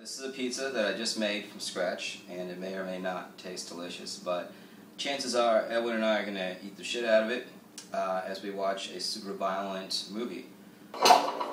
This is a pizza that I just made from scratch, and it may or may not taste delicious, but chances are Edwin and I are going to eat the shit out of it as we watch a super violent movie.